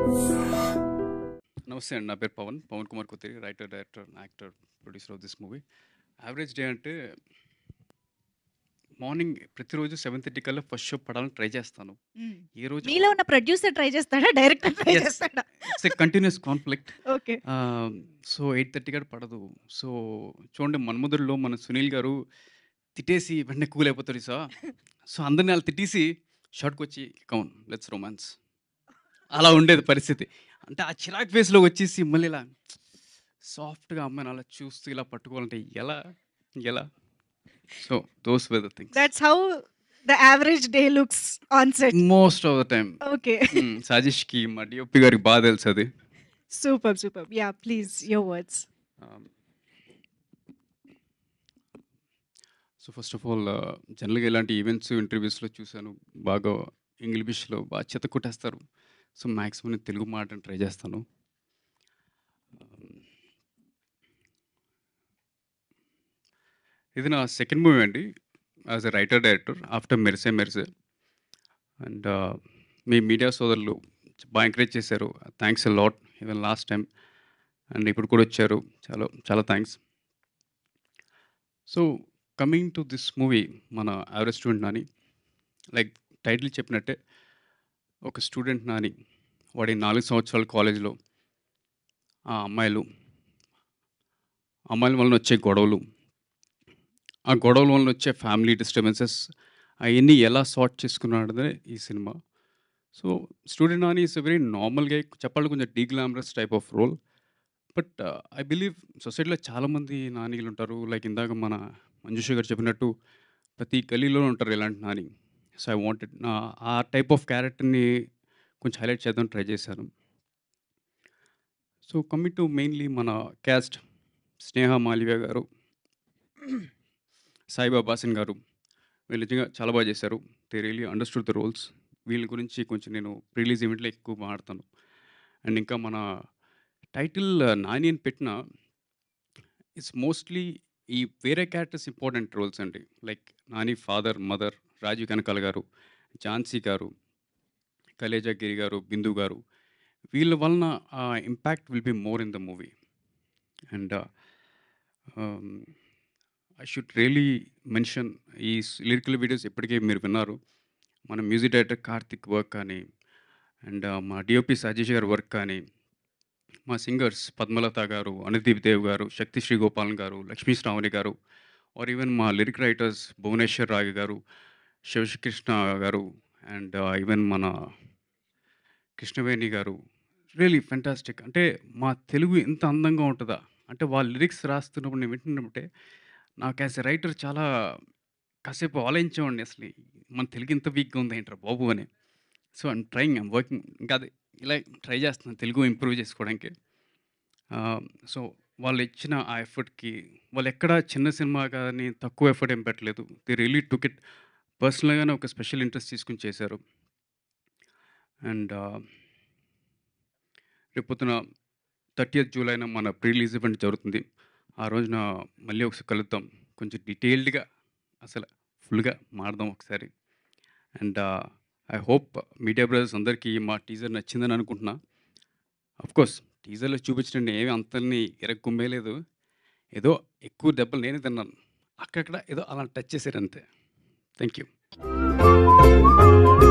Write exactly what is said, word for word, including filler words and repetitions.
నమస్తే అండి, నా పేరు Pavan Pavan Kumar Kotheri, writer, director, actor, producer of this movie. Average day అంటే మార్నింగ్ ప్రతిరోజు సెవెన్ థర్టీ కల్లా ఫస్ట్ షో పడాలని ట్రై చేస్తాను. హ్మ్. ఏ రోజు మీలో ఉన్న ప్రొడ్యూసర్ ట్రై చేస్తాడా? Director try Yes. చేస్తాడా? It's a continuous conflict. Okay. So eight thirty కూడా పడదు. సో చూడండి, మన్మధుడిలో మన సునీల్ గారు తిట్టేసి వెంటనే కూల్ అయిపోతాడు సార్. సో అందరిని అలా తిట్టేసి షార్ట్కి వచ్చి కౌన్ లెట్స్ రొమాన్స్, అలా ఉండేది పరిస్థితి. అంటే ఆ చిరాక్ ఫేస్లో వచ్చేసి మళ్ళీ ఇలా సాఫ్ట్గా అమ్మాయిని అలా చూస్తూ ఇలా పట్టుకోవాలంటే ఎలా ఎలా so those were the things that's how the average day looks on set. Most of the time. Okay. సాజిష్కి మా డిఓపి గారికి బాగా తెలుసు అది. Super super. Yeah please your words. So first of all జనరల్గా ఇలాంటి ఈవెంట్స్ ఇంటర్వ్యూస్లో చూశాను, బాగా ఇంగ్లీష్లో బాగా చెత్త కొట్టేస్తారు. సో మ్యాక్సిమం నేను తెలుగు మాట్లాడని ట్రై చేస్తాను. ఇది నా సెకండ్ మూవీ అండి as a writer director after Merise Merise. And మీ మీడియా సోదరులు బాగా ఎంకరేజ్ చేశారు, thanks a lot. Even last time and ఇప్పుడు కూడా వచ్చారు, చాలా చాలా thanks. So coming to this movie, మన average student Nani, like title చెప్పినట్టే ఒక స్టూడెంట్ నాని, వాడి నాలుగు సంవత్సరాల కాలేజీలో ఆ అమ్మాయిలు అమ్మాయిల వలన వచ్చే గొడవలు, ఆ గొడవల వలన వచ్చే ఫ్యామిలీ డిస్టర్బెన్సెస్, అవన్నీ ఎలా సార్ట్ చేసుకున్నాడనే ఈ సినిమా. So student Nani is a very నార్మల్గా చెప్పాలి, కొంచెం deglamorous type of role. But I believe సొసైటీలో చాలామంది నానీలు ఉంటారు. లైక్ ఇందాక మన మంజుష గారు చెప్పినట్టు ప్రతి గలీలో ఉంటారు ఇలాంటి నాని. సో ఐ వాంటెడ్ ఆ టైప్ ఆఫ్ క్యారెక్టర్ని కొంచెం హైలైట్ చేద్దాం ట్రై చేశాను. సో కమింగ్ టు మెయిన్లీ మన క్యాస్ట్, స్నేహ మాల్వియా గారు, సాయిబాబా సింగ్ గారు, వీళ్ళు నిజంగా చాలా బాగా చేశారు. They really understood the roles. వీళ్ళ గురించి కొంచెం నేను రిలీజ్ ఈవెంట్లో ఎక్కువ మాట్లాడతాను. అండ్ ఇంకా మన టైటిల్ నాని అని పెట్టిన ఇట్స్ మోస్ట్లీ ఈ వేరే క్యారెక్టర్స్ ఇంపార్టెంట్ రోల్స్ అండి. Like Nani father, mother, Rajeev Kanakala garu, Jhansi గారు, కలేజా గిరి గారు, బిందు గారు, వీళ్ళ వలన impact will be more in the movie. And I should really mention, ఈ లిరికల్ వీడియోస్ ఇప్పటికే మీరు విన్నారు. మన మ్యూజిక్ డైరెక్టర్ కార్తిక్ వర్క్ కానీ, అండ్ మా డిఓపి సజీష్ గారి వర్క్ కానీ, మా సింగర్స్ పద్మలత గారు, అనుదీప్ దేవ్ గారు, శక్తి శ్రీ గోపాలన్ గారు, లక్ష్మీ శ్రావణి గారు, ఆర్ ఈవెన్ మా లిరిక్ రైటర్స్ భువనేశ్వర్ రాగి గారు, శివకృష్ణ గారు, అండ్ ఈవెన్ మన కృష్ణవేణి గారు, రియలీ ఫెంటాస్టిక్. అంటే మా తెలుగు ఇంత అందంగా ఉంటుందా అంటే వాళ్ళ లిరిక్స్ రాస్తున్నప్పుడు నేను వింటున్నప్పుడే నాకు యాజ్ ఎ రైటర్ చాలా కాసేపు ఆలోచించేవాడిని, అసలు మన తెలుగు ఇంత వీక్గా ఉంది ఏంట్రా బాబు అని. So I'm trying, I'm working, ఇంకా అది ఇలా ట్రై చేస్తున్నాను తెలుగు ఇంప్రూవ్ చేసుకోవడానికి. సో వాళ్ళు ఇచ్చిన ఆ ఎఫర్ట్కి, వాళ్ళు ఎక్కడ చిన్న సినిమా కానీ తక్కువ ఎఫర్ట్ ఏం పెట్టలేదు. ది రియలీ టుక్ ఇట్ పర్సనల్గానే ఒక స్పెషల్ ఇంట్రెస్ట్ తీసుకుని చేశారు. అండ్ రేపొద్దున థర్టీయత్ జూలైన మన ప్రీ రిలీజ్ ఈవెంట్ జరుగుతుంది. ఆ రోజున మళ్ళీ ఒకసారి కలుద్దాం, కొంచెం డీటెయిల్డ్గా అసలు ఫుల్గా మాడదాం ఒకసారి. And I hope media brothers అందరికీ మా టీజర్ నచ్చిందని అనుకుంటున్నా. అఫ్కోర్స్ టీజర్లో చూపించిన ఏమి అంతల్ని ఎరక్కుమ్మేలేదు, ఏదో ఎక్కువ దెబ్బలు నేనే తిన్నాను, అక్కడక్కడ ఏదో అలా టచ్ చేశారు అంతే. Thank you.